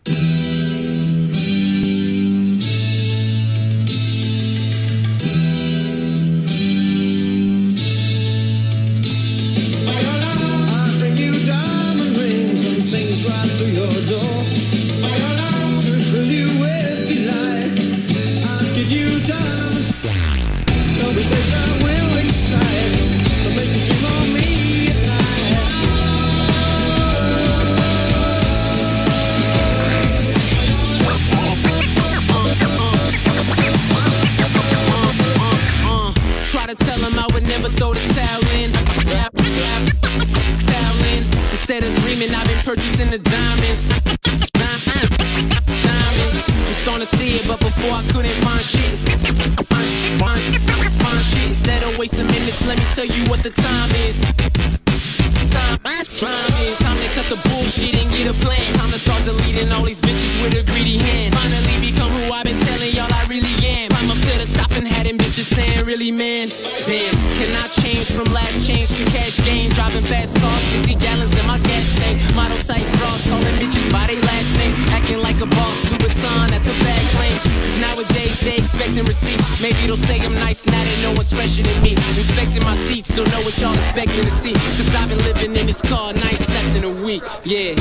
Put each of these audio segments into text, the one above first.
Instead of dreaming, I've been purchasing the diamonds. I'm starting to see it, but before I couldn't find shit. Instead of wasting minutes, let me tell you what the time is. Time to cut the bullshit and get a plan. Time to start deleting all these bitches with a greedy hand. Finally become who I've been telling y'all I really am. I'm up to the top and had them bitches saying, really, man? Damn, can I change from last change to cash game? Driving fast cars, 50 gallons in my gas tank. Model type bras, calling bitches by their last name. Acting like a boss, Louis Vuitton at the back lane. Cause nowadays they expecting receipts. Maybe they'll say I'm nice, now they know what's fresher than me. Inspecting my seats, don't know what y'all expecting to see. Cause I've been living in this car, night slept in a week, yeah.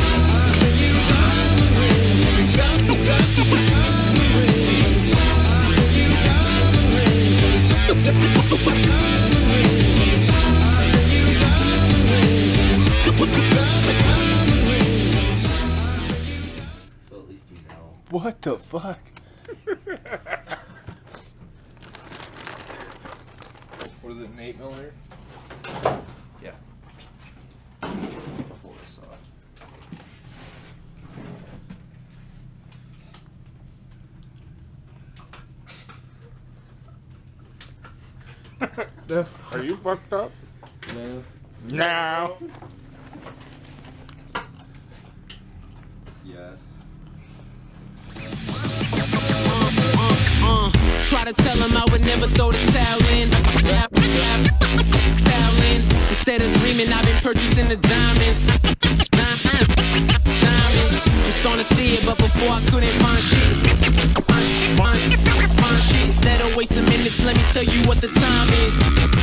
What the fuck? What is it, an 8mm? Yeah. Are you fucked up? No. No. Yes. Try to tell them I would never throw the towel in. Instead of dreaming, I've been purchasing the diamonds. I'm starting to see it, but before I couldn't find shit. Instead of wasting minutes, let me tell you what the time is.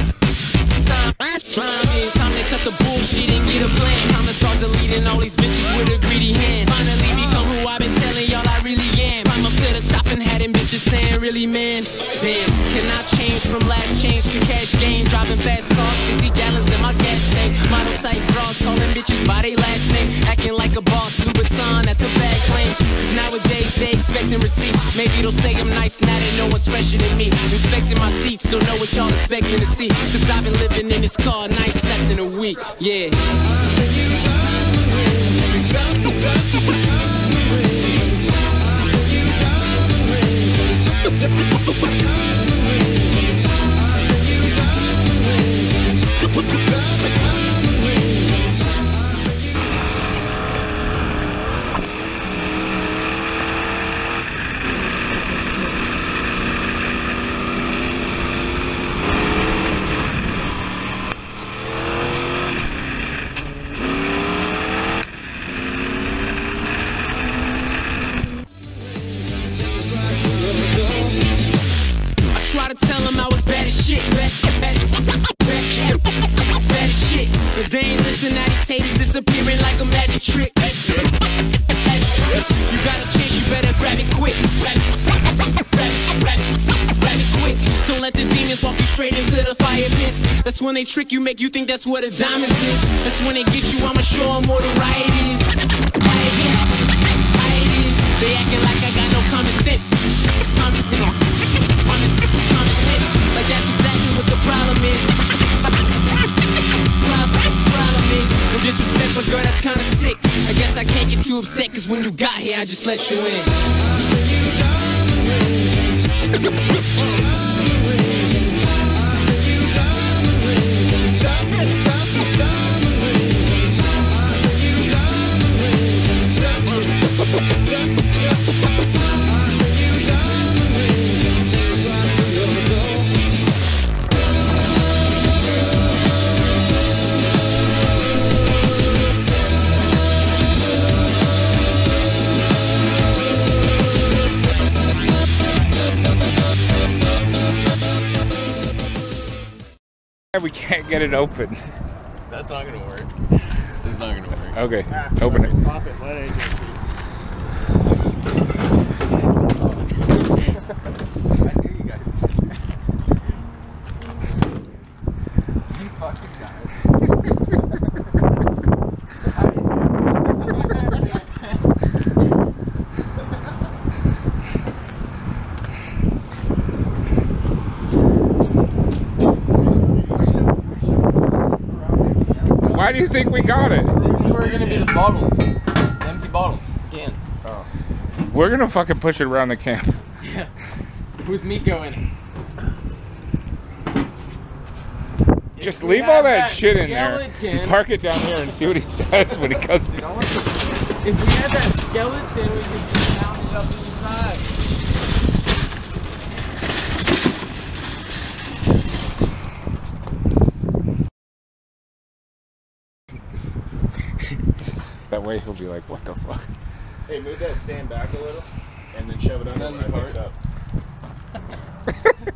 Time to cut the bullshit and get a plan. Time to start deleting all these bitches with a greedy hand. Finally become who I've been telling y'all I really am. I'm up to the top and had them bitches saying, really, man? Damn, can I change from last change to cash game? Driving fast cars, 50 gallons in my gas tank. Model type bras, calling bitches by their last name. Acting like a boss, Louis Vuitton at the back lane. Cause nowadays they expecting receipts. Maybe they'll say I'm nice, now they know what's fresher than me. Inspecting my seats, don't know what y'all expecting to see. Cause I've been living in this car, night slept in a week, yeah. Try to tell them I was bad as shit, bad as shit. But they ain't listen, now these haters disappearing like a magic trick. You got a chance, you better grab it quick. Grab it quick. Don't let the demons walk you straight into the fire pits. That's when they trick you, make you think that's what a diamond is. That's when they get you, I'ma show them what a riot is. Riot is. They acting like I got no common sense. Common sense. Like that's exactly what the problem is. Problem is no disrespect, but girl, that's kinda sick. I guess I can't get too upset, cause when you got here, I just let you in. We can't get it open. That's not gonna work. It's not gonna work. Okay, open it. Pop it, let AJ see. I hear you guys. You fucking guys. Why do you think we got it? This is where gonna be the bottles. Empty bottles. Cans. Oh. We're gonna fucking push it around the camp. Yeah. With Miko in it. Just If we leave all have that shit in there. skeleton- And park it down here and see what he says when he comes. If we had that skeleton, we could just mount it up inside. That way he'll be like, what the fuck? Hey, move that stand back a little, and then shove it under Then when I you pick it up.